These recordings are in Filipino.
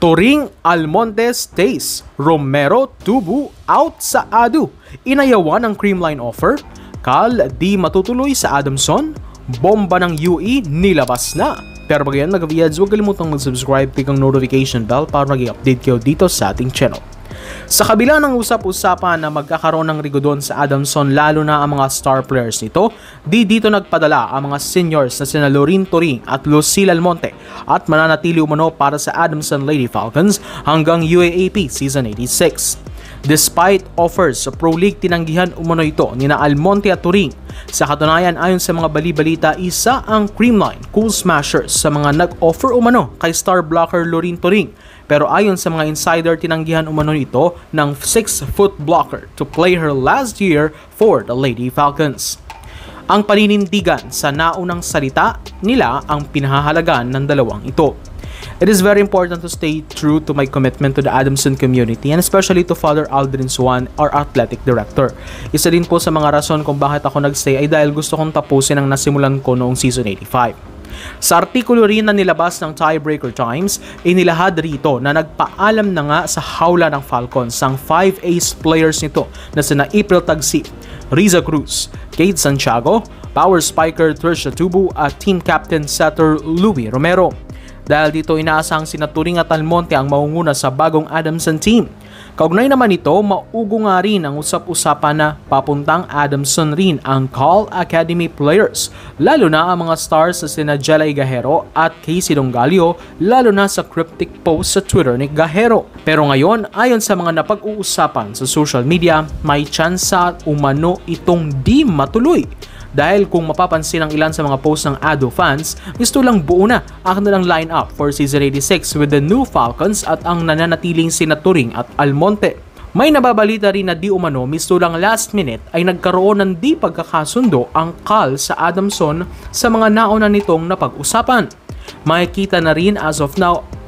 Turing, Almonte stays. Romero-Tubu out sa ADU. Inayawan ang Creamline offer. Cal di matutuloy sa Adamson. Bomba ng UE nilabas na. Pero bago yan mga Vheadz, huwag kalimutang mag-subscribe, click ang notification bell para mag-i-update kayo dito sa ating channel. Sa kabila ng usap-usapan na magkakaroon ng rigodon sa Adamson lalo na ang mga star players nito, dito nagpadala ang mga seniors na sina Lorin Turing at Cel Almonte at mananatili umano para sa Adamson Lady Falcons hanggang UAAP Season 86. Despite offers sa Pro League, tinanggihan umano ito nina Almonte at Turing. Sa katunayan, ayon sa mga bali-balita, isa ang Creamline Cool Smashers sa mga nag-offer umano kay star blocker Lorin Turing. Pero ayon sa mga insider, tinanggihan umano ito ng 6-foot blocker to play her last year for the Lady Falcons. Ang paninindigan sa naunang salita nila ang pinahahalagan ng dalawang ito. It is very important to stay true to my commitment to the Adamson community and especially to Father Aldrin Swan, our athletic director. Isa din po sa mga rason kung bakit ako nagstay ay dahil gusto kong tapusin ang nasimulan ko noong season 85. Sa artikulo rin na nilabas ng Tiebreaker Times, inilahad rito na nagpaalam na nga sa hawla ng Falcons ang 5 ace players nito na sina April Tagsi, Riza Cruz, Kate Santiago, power spiker Trisha Tubu at team captain setter Louie Romero. Dahil dito inaasang sina Turing at Almonte ang maunguna sa bagong Adamson team. Kaugnay naman ito, maugo nga rin ang usap-usapan na papuntang Adamson rin ang Call Academy players, lalo na ang mga stars na sina Jelay Gahero at Casey Dongalio, lalo na sa cryptic post sa Twitter ni Gahero. Pero ngayon, ayon sa mga napag-uusapan sa social media, may tsansa umano itong di matuloy. Dahil kung mapapansin ang ilan sa mga posts ng ADO fans, gusto lang buo na ang kanilang lineup for Season 86 with the new Falcons at ang nananatiling sina Turing at Almonte. May nababalita rin na di umano misto lang last minute ay nagkaroon ng di pagkakasundo ang Cal sa Adamson sa mga nauna nitong napag-usapan. Makikita na rin as of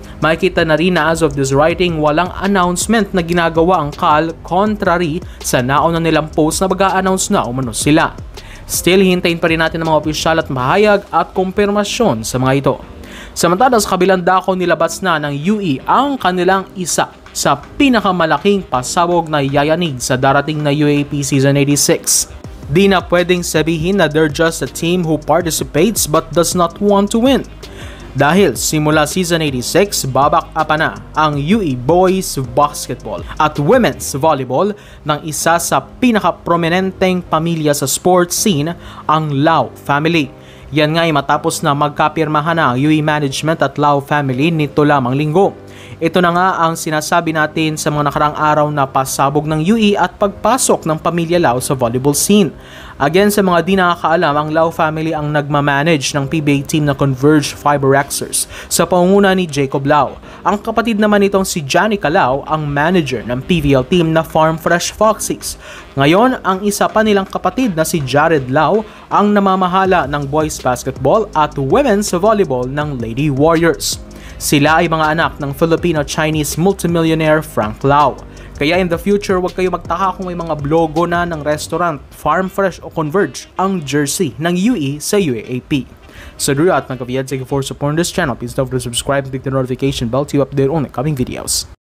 this writing, walang announcement na ginagawa ang Cal contrary sa nauna nilang post na mag-a-announce na umano sila. Still, hintayin pa rin natin ang mga opisyal at mahayag at kumpirmasyon sa mga ito. Samantala, sa kabilang dako nilabas na ng UE ang kanilang isa sa pinakamalaking pasabog na yayanig sa darating na UAAP Season 86. Di na pwedeng sabihin na they're just a team who participates but does not want to win. Dahil simula Season 86, babak-apa na ang UE Boys Basketball at Women's Volleyball ng isa sa pinaka-prominenteng pamilya sa sports scene, ang Lau family. Yan nga ay matapos na magkapirmahan na ang UE Management at Lau family nito lamang linggo. Ito na nga ang sinasabi natin sa mga nakarang araw na pasabog ng UE at pagpasok ng pamilya Lau sa volleyball scene. Again, sa mga di nakakaalam, ang Lau family ang nagmamanage ng PBA team na Converge Fiber Xers sa pangunguna ni Jacob Lau. Ang kapatid naman nitong si Janica Lau ang manager ng PVL team na Farm Fresh Foxes. Ngayon, ang isa pa nilang kapatid na si Jared Lau ang namamahala ng boys basketball at women's volleyball ng Lady Warriors. Sila ay mga anak ng Filipino-Chinese multimillionaire Frank Lau. Kaya in the future, huwag kayo magtaka kung may mga logo na ng restaurant, Farm Fresh o Converge ang jersey ng UE sa UAAP. So do at mga Vheadz, thank you for supporting this channel. Please don't forget to subscribe and click the notification bell to update on the coming videos.